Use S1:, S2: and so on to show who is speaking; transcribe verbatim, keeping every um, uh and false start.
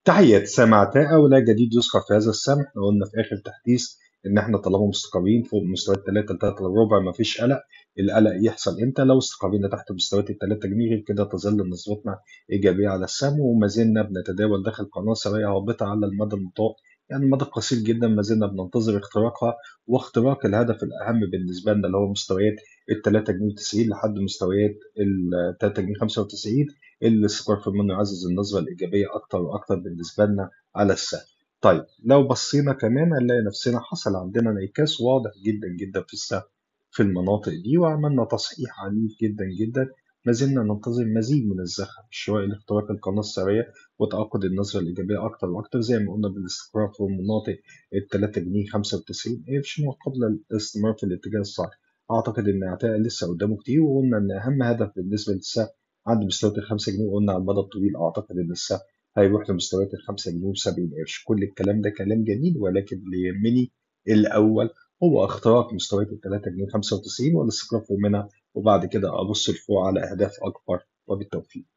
S1: تحية سمعت أو لا جديد يذكر في هذا السمع. احنا قلنا في آخر تحديث إن احنا طالما مستقرين فوق مستويات تلاتة تلاتة ربع مفيش قلق. القلق يحصل إمتى؟ لو استقرينا تحت مستويات ال تلاتة جنيه، غير كده تظل نسبتنا إيجابية على السهم، وما زلنا بنتداول داخل قناة سريعة هابطة على المدى المتوسط، يعني المدى القصير جدا ما زلنا بننتظر اختراقها، واختراق الهدف الأهم بالنسبة لنا اللي هو مستويات ال تلاتة جنيه و90 لحد مستويات ال تلاتة جنيه خمسة وتسعين. الاستثمار في منه يعزز النظرة الإيجابية أكتر وأكتر بالنسبة لنا على السهم. طيب لو بصينا كمان هنلاقي نفسنا حصل عندنا انعكاس واضح جدا جدا في السهم في المناطق دي، وعملنا تصحيح عنيف جدا جدا. ما زلنا ننتظر مزيد من الزخم الشوائي لاختراق القناة السعرية وتعاقد النظرة الإيجابية أكتر وأكتر، زي ما قلنا بالاستقرار في مناطق ال تلاتة جنيه خمسة وتسعين قرش قبل الاستمرار في الاتجاه الصحيح. أعتقد إن عتاء لسه قدامه كتير، وقلنا إن أهم هدف بالنسبة للسهم عند مستويات ال خمسة جنيه، وقلنا على المدى الطويل أعتقد إن السهم هيروح لمستويات ال خمسة جنيه و70 قرش. كل الكلام ده كلام جميل، ولكن اللي يهمني الأول هو اختراق مستويات ال تلاتة جنيه خمسة وتسعين والاستقرار فوق منها، وبعد كده أبص لفوق على أهداف أكبر. وبالتوفيق.